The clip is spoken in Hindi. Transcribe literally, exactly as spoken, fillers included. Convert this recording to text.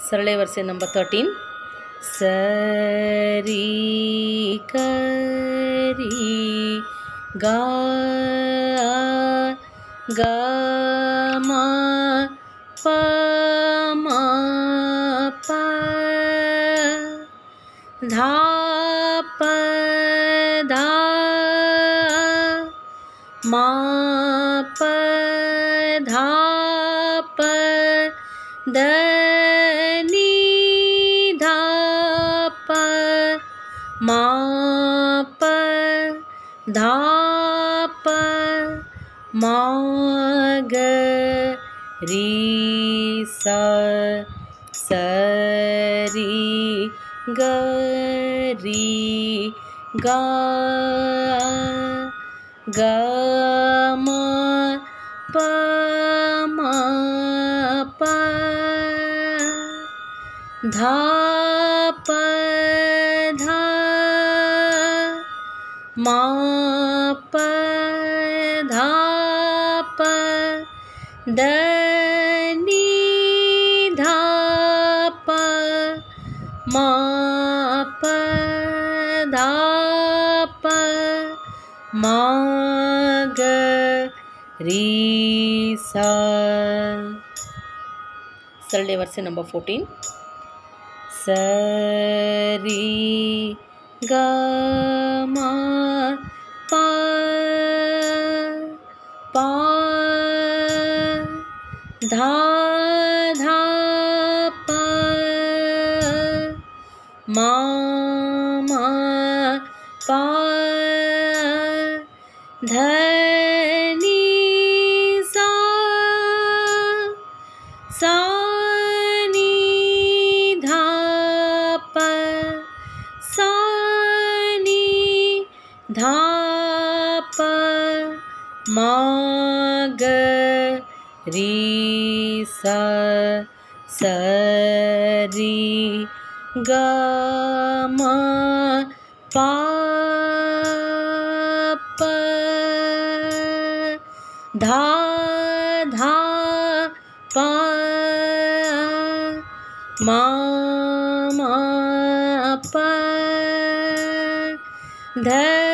सरले वर्से नंबर थर्टीन। सरी करी गा गा मा पा मा पा धा प धा मा प धा प द नी धा प मा प धा प मा ग री सा स री ग री गा ग म प म प धा प धा मा प धा प द नी धा प मा प धा प मा ग री सा। सरले वर्से नंबर फोर्टीन। सरी ग मा पा पा धा धा प मा मा पा ध नी सा सा नी धा प सा नी धा प मा ग री सा स री ग मा पा प धा धा प मा मा प ध